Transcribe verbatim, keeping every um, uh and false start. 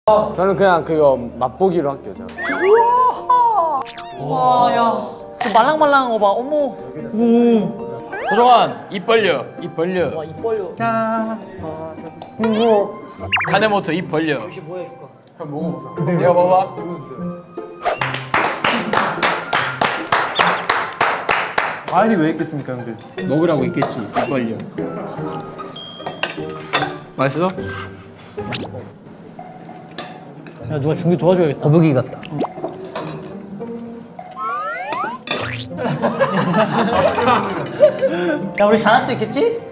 저는 그냥 그거 맛보기로 할게요. 제가. 와, 야, 저 말랑말랑한 거 봐. 어머. 오. 도정환 입 벌려. 입 벌려. 와, 입 벌려. 카네모토 입 벌려. 혹시 뭐 해줄까? 형 먹어보자. 그대로 내가 먹어봐. 과일이 왜 있겠습니까, 형들? 먹으라고 있겠지. 입 벌려. 맛있어? 야, 누가 준비 도와줘야겠다. 거북이 같다. 야, 우리 잘할 수 있겠지?